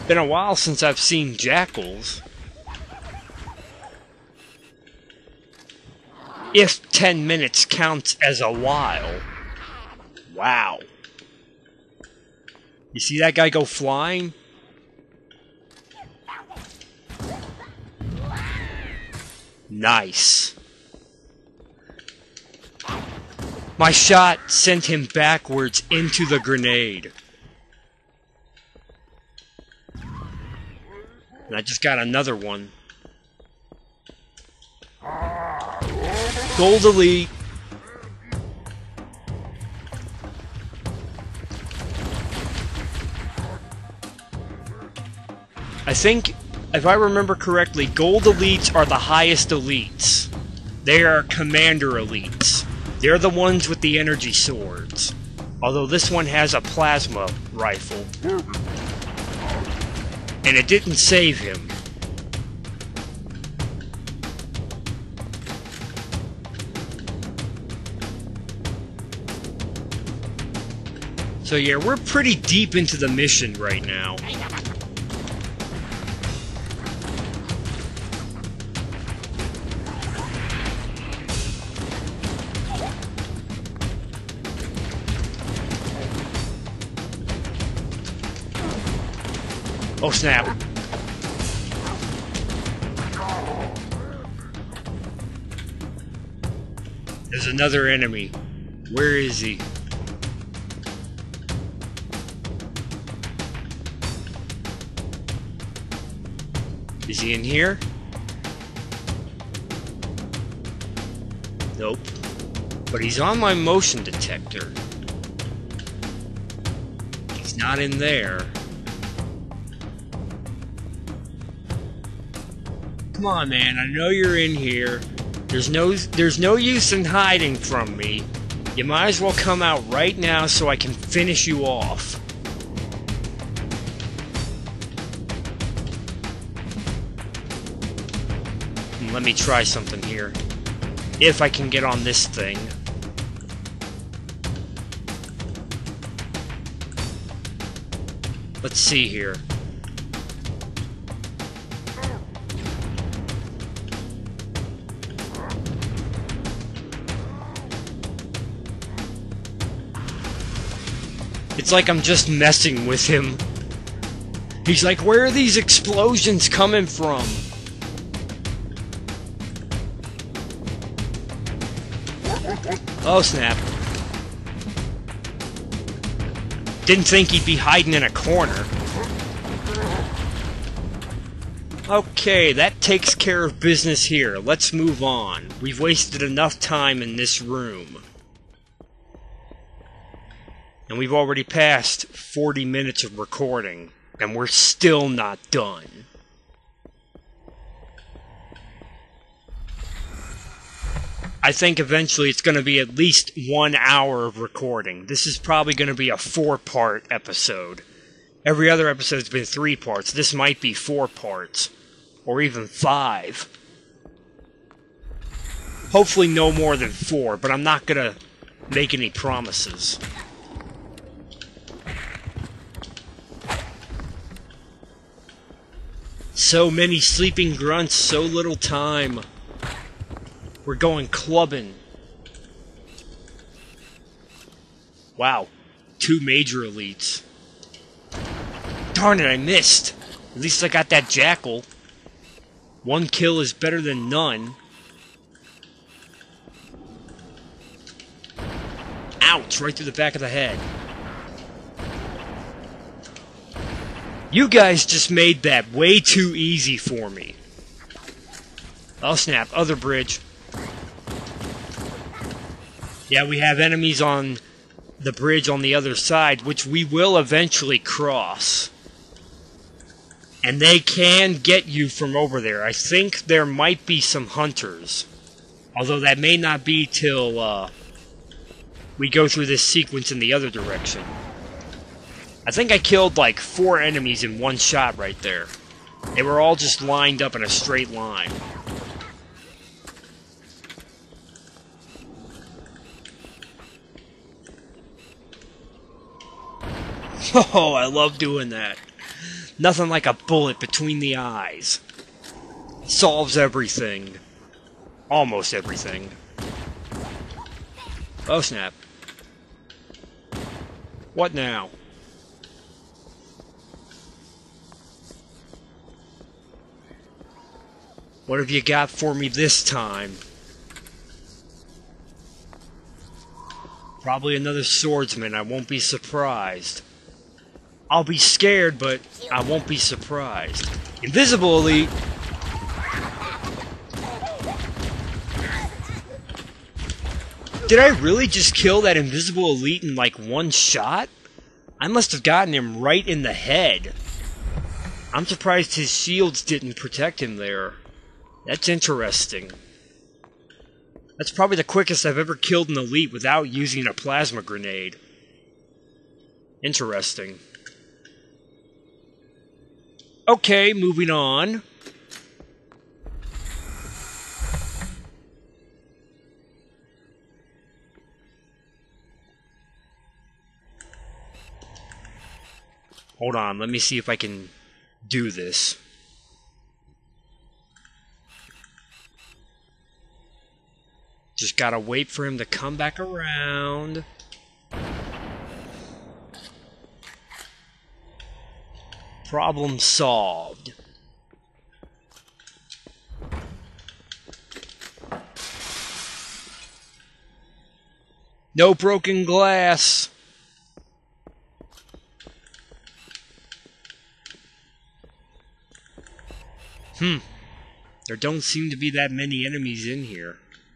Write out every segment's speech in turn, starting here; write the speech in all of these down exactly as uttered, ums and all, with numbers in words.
Been a while since I've seen jackals. If ten minutes counts as a while. Wow. You see that guy go flying? Nice. My shot sent him backwards into the grenade. And I just got another one. Gold Elite. I think, if I remember correctly, Gold Elites are the highest elites. They are Commander Elites. They're the ones with the energy swords. Although this one has a plasma rifle. And it didn't save him. So yeah, we're pretty deep into the mission right now. Oh snap. There's another enemy. Where is he? Is he in here? Nope. But he's on my motion detector. He's not in there. Come on, man, I know you're in here. There's no there's no use in hiding from me. You might as well come out right now so I can finish you off. Let me try something here. If I can get on this thing. Let's see here. It's like I'm just messing with him. He's like, where are these explosions coming from? Oh snap. Didn't think he'd be hiding in a corner. Okay, that takes care of business here. Let's move on. We've wasted enough time in this room. And we've already passed forty minutes of recording, and we're still not done. I think eventually it's going to be at least one hour of recording. This is probably going to be a four-part episode. Every other episode's been three parts. This might be four parts. Or even five. Hopefully no more than four, but I'm not going to make any promises. So many sleeping grunts, so little time. We're going clubbing. Wow. Two major elites. Darn it, I missed. At least I got that jackal. One kill is better than none. Ouch, right through the back of the head. You guys just made that way too easy for me. Oh snap, other bridge. Yeah, we have enemies on the bridge on the other side, which we will eventually cross. And they can get you from over there. I think there might be some hunters. Although that may not be till uh, we go through this sequence in the other direction. I think I killed like four enemies in one shot right there. They were all just lined up in a straight line. Oh, I love doing that. Nothing like a bullet between the eyes. Solves everything. Almost everything. Oh snap. What now? What have you got for me this time? Probably another swordsman, I won't be surprised. I'll be scared, but I won't be surprised. Invisible Elite! Did I really just kill that Invisible Elite in like one shot? I must have gotten him right in the head. I'm surprised his shields didn't protect him there. That's interesting. That's probably the quickest I've ever killed an elite without using a plasma grenade. Interesting. Okay, moving on. Hold on, let me see if I can do this. Just gotta wait for him to come back around. Problem solved. No broken glass. Hmm. There don't seem to be that many enemies in here.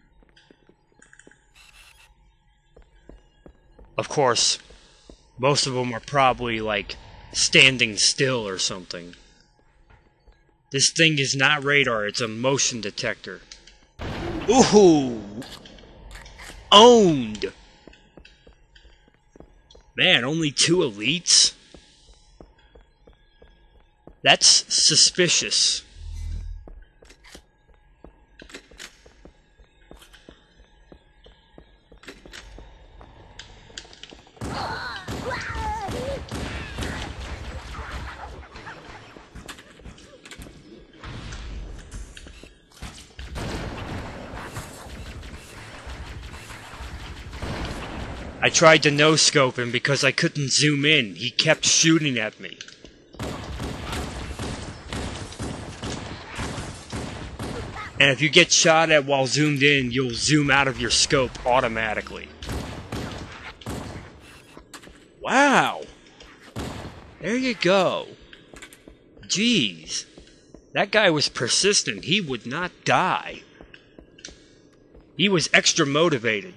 Of course, most of them are probably, like, standing still or something. This thing is not radar, it's a motion detector. Ooh! Owned! Man, only two elites? That's suspicious. I tried to no-scope him because I couldn't zoom in. He kept shooting at me. And if you get shot at while zoomed in, you'll zoom out of your scope automatically. Wow! There you go. Jeez. That guy was persistent. He would not die. He was extra motivated.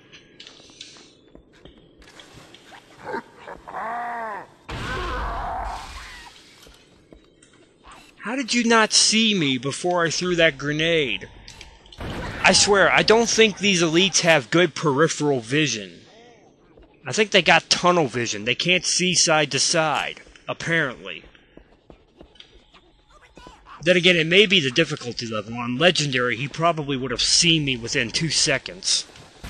How did you not see me before I threw that grenade? I swear, I don't think these elites have good peripheral vision. I think they got tunnel vision. They can't see side to side, apparently. Then again, it may be the difficulty level. On Legendary, he probably would have seen me within two seconds.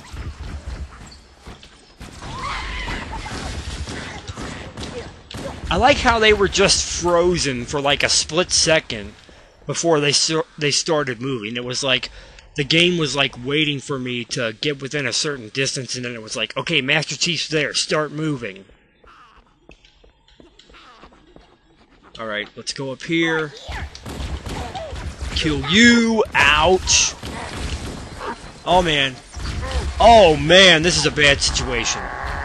I like how they were just frozen for like a split second before they they started moving. It was like the game was like waiting for me to get within a certain distance, and then it was like, okay, Master Chief's there, start moving. Alright, let's go up here. Kill you! Ouch! Oh man. Oh man, this is a bad situation.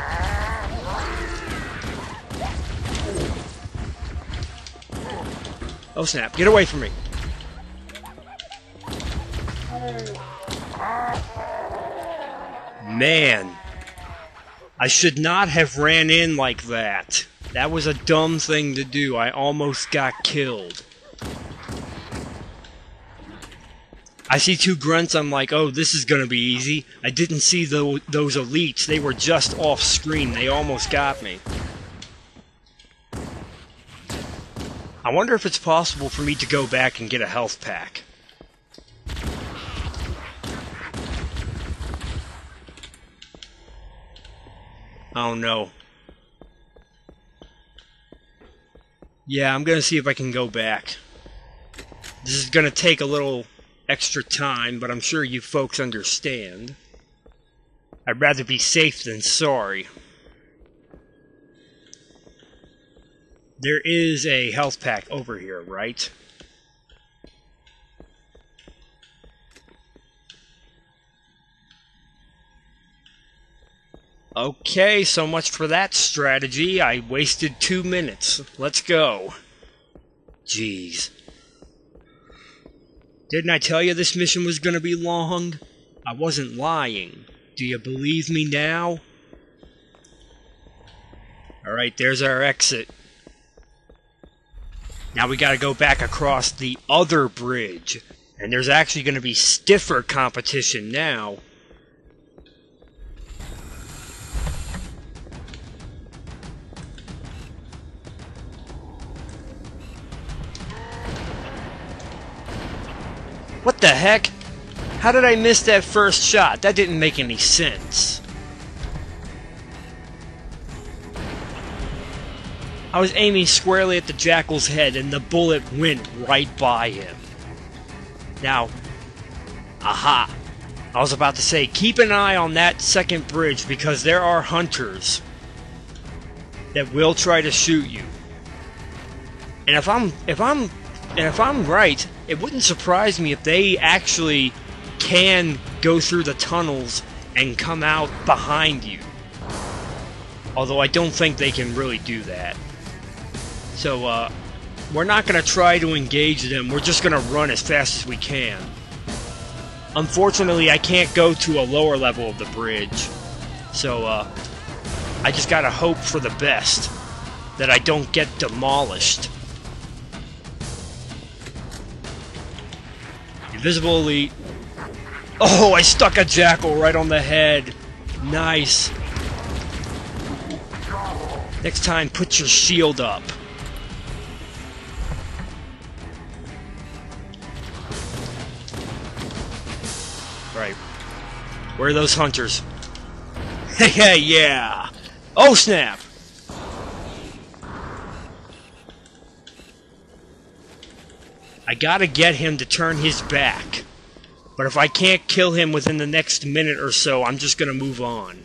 Oh snap, get away from me. Man. I should not have ran in like that. That was a dumb thing to do. I almost got killed. I see two grunts, I'm like, oh, this is gonna be easy. I didn't see the, those elites. They were just off screen. They almost got me. I wonder if it's possible for me to go back and get a health pack. Oh no. Yeah, I'm gonna see if I can go back. This is gonna take a little extra time, but I'm sure you folks understand. I'd rather be safe than sorry. There is a health pack over here, right? Okay, so much for that strategy. I wasted two minutes. Let's go. Jeez. Didn't I tell you this mission was gonna be long? I wasn't lying. Do you believe me now? Alright, there's our exit. Now we gotta go back across the other bridge. And there's actually gonna be stiffer competition now. What the heck? How did I miss that first shot? That didn't make any sense. I was aiming squarely at the Jackal's head and the bullet went right by him. Now, aha. I was about to say, keep an eye on that second bridge because there are hunters that will try to shoot you. And if I'm if I'm and if I'm right, it wouldn't surprise me if they actually can go through the tunnels and come out behind you. Although I don't think they can really do that. So, uh, we're not going to try to engage them, we're just going to run as fast as we can. Unfortunately, I can't go to a lower level of the bridge. So, uh, I just gotta hope for the best. That I don't get demolished. Invisible Elite. Oh, I stuck a Jackal right on the head. Nice. Next time, put your shield up. Right. Where are those hunters? Hey, yeah! Oh, snap! I gotta get him to turn his back. But if I can't kill him within the next minute or so, I'm just gonna move on.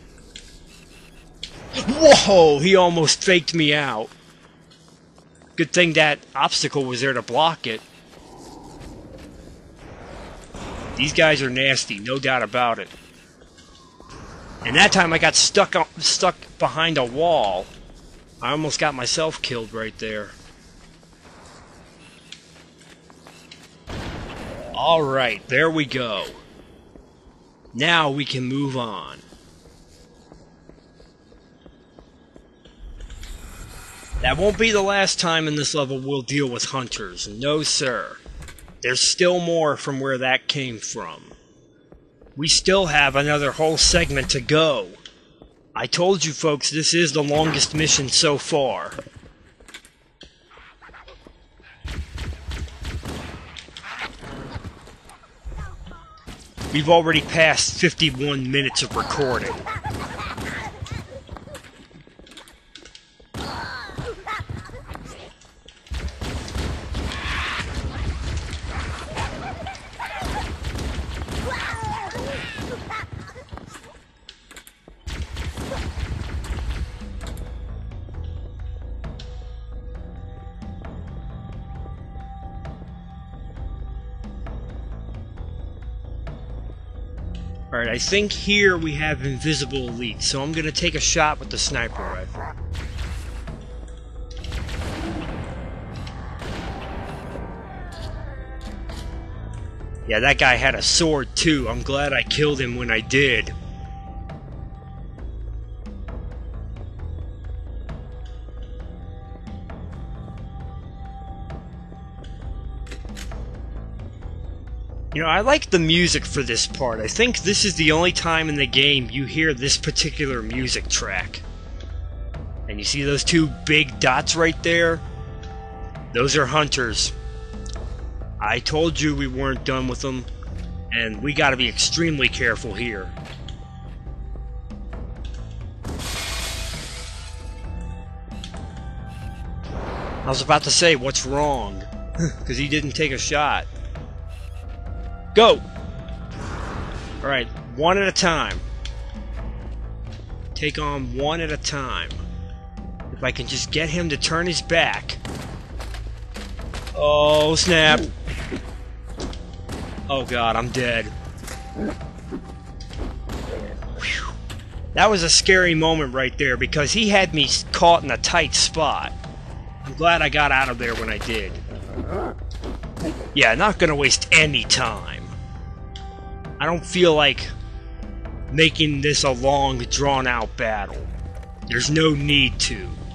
Whoa! He almost faked me out. Good thing that obstacle was there to block it. These guys are nasty, no doubt about it. And that time I got stuck on, stuck behind a wall. I almost got myself killed right there. Alright, there we go. Now we can move on. That won't be the last time in this level we'll deal with hunters. No, sir. There's still more from where that came from. We still have another whole segment to go. I told you folks this is the longest mission so far. We've already passed fifty-one minutes of recording. Alright, I think here we have Invisible Elite, so I'm gonna take a shot with the sniper rifle. Yeah, that guy had a sword too. I'm glad I killed him when I did. You know, I like the music for this part. I think this is the only time in the game you hear this particular music track. And you see those two big dots right there? Those are hunters. I told you we weren't done with them, and we gotta be extremely careful here. I was about to say, what's wrong? Because he didn't take a shot. Go! Alright, one at a time. Take on one at a time. If I can just get him to turn his back. Oh, snap. Oh god, I'm dead. Whew. That was a scary moment right there because he had me caught in a tight spot. I'm glad I got out of there when I did. Yeah, not gonna waste any time. I don't feel like making this a long, drawn-out battle. There's no need to.